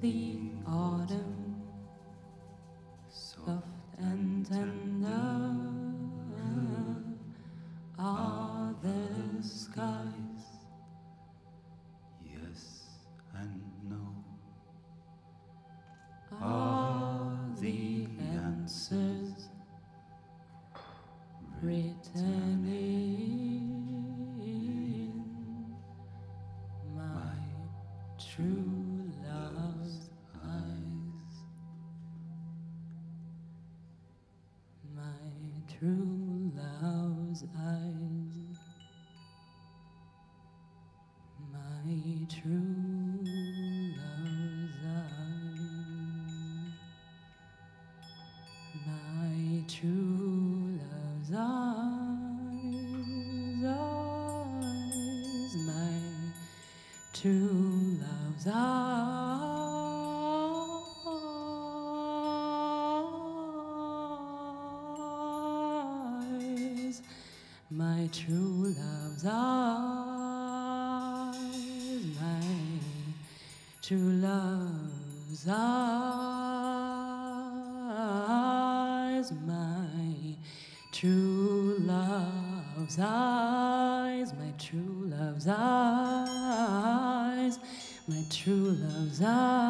the autumn, soft and tender are the skies. Yes and no Are the answers written in my true love's eyes? My true love's eyes. My true love's eyes. My true love's eyes, eyes, my true love's eyes, my true love's eyes, my true love's eyes, my true love's eyes, my true love's eyes, my true love's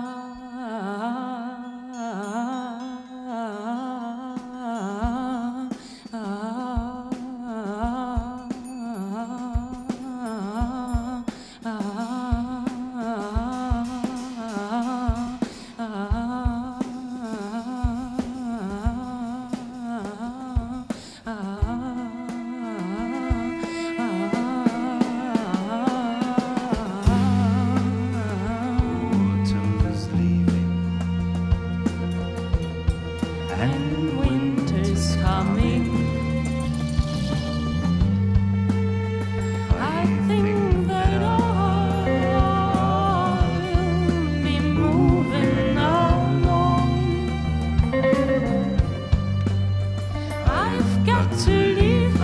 Autumn's leaving and winter's coming. I think that I'll be moving along. I've got to leave